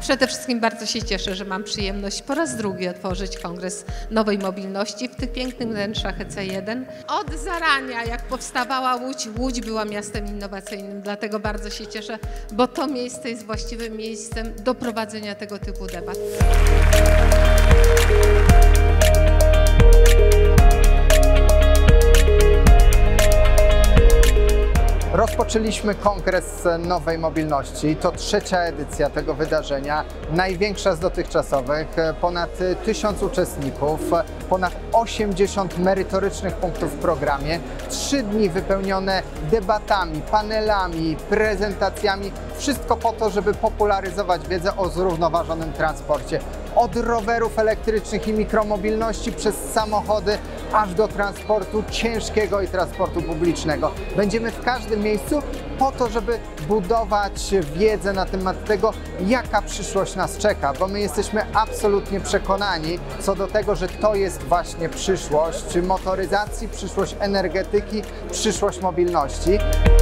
Przede wszystkim bardzo się cieszę, że mam przyjemność po raz drugi otworzyć Kongres Nowej Mobilności w tych pięknych wnętrzach EC1. Od zarania, jak powstawała Łódź, Łódź była miastem innowacyjnym, dlatego bardzo się cieszę, bo to miejsce jest właściwym miejscem do prowadzenia tego typu debat. Rozpoczęliśmy Kongres Nowej Mobilności. To trzecia edycja tego wydarzenia, największa z dotychczasowych. Ponad 1000 uczestników, ponad 80 merytorycznych punktów w programie. 3 dni wypełnione debatami, panelami, prezentacjami. Wszystko po to, żeby popularyzować wiedzę o zrównoważonym transporcie. Od rowerów elektrycznych i mikromobilności przez samochody, aż do transportu ciężkiego i transportu publicznego. Będziemy w każdym miejscu po to, żeby budować wiedzę na temat tego, jaka przyszłość nas czeka, bo my jesteśmy absolutnie przekonani co do tego, że to jest właśnie przyszłość motoryzacji, przyszłość energetyki, przyszłość mobilności.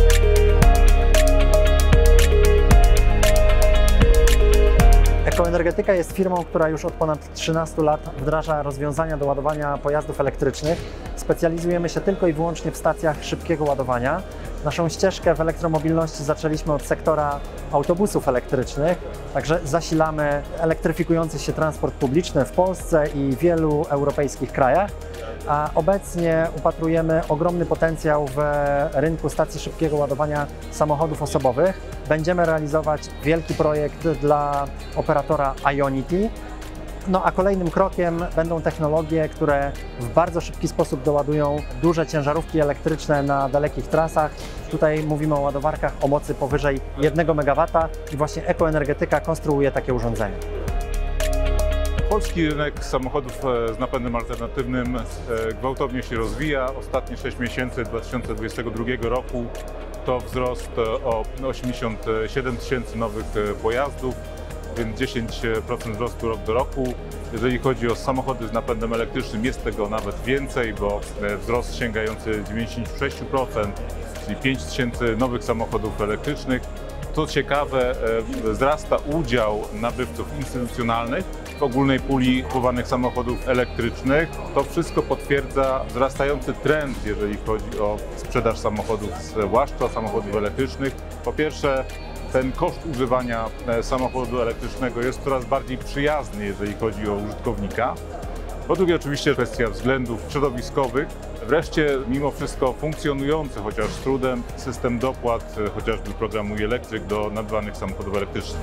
Ekoenergetyka jest firmą, która już od ponad 13 lat wdraża rozwiązania do ładowania pojazdów elektrycznych. Specjalizujemy się tylko i wyłącznie w stacjach szybkiego ładowania. Naszą ścieżkę w elektromobilności zaczęliśmy od sektora autobusów elektrycznych, także zasilamy elektryfikujący się transport publiczny w Polsce i wielu europejskich krajach. A obecnie upatrujemy ogromny potencjał w rynku stacji szybkiego ładowania samochodów osobowych. Będziemy realizować wielki projekt dla operatora Ionity. No a kolejnym krokiem będą technologie, które w bardzo szybki sposób doładują duże ciężarówki elektryczne na dalekich trasach. Tutaj mówimy o ładowarkach o mocy powyżej 1 MW i właśnie Ekoenergetyka konstruuje takie urządzenia. Polski rynek samochodów z napędem alternatywnym gwałtownie się rozwija. Ostatnie 6 miesięcy 2022 roku to wzrost o 87 tysięcy nowych pojazdów, więc 10% wzrostu rok do roku. Jeżeli chodzi o samochody z napędem elektrycznym, jest tego nawet więcej, bo wzrost sięgający 96%, czyli 5 tysięcy nowych samochodów elektrycznych. Co ciekawe, wzrasta udział nabywców instytucjonalnych w ogólnej puli kupowanych samochodów elektrycznych. To wszystko potwierdza wzrastający trend, jeżeli chodzi o sprzedaż samochodów, zwłaszcza samochodów elektrycznych. Po pierwsze, ten koszt używania samochodu elektrycznego jest coraz bardziej przyjazny, jeżeli chodzi o użytkownika. Po drugie, oczywiście kwestia względów środowiskowych. Wreszcie, mimo wszystko funkcjonujący, chociaż z trudem, system dopłat, chociażby programu e-Elektryk do nabywanych samochodów elektrycznych.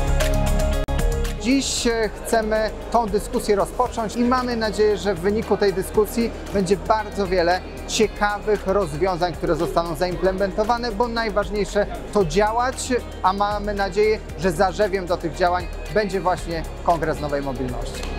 Dziś chcemy tą dyskusję rozpocząć i mamy nadzieję, że w wyniku tej dyskusji będzie bardzo wiele ciekawych rozwiązań, które zostaną zaimplementowane, bo najważniejsze to działać, a mamy nadzieję, że zarzewiem do tych działań będzie właśnie Kongres Nowej Mobilności.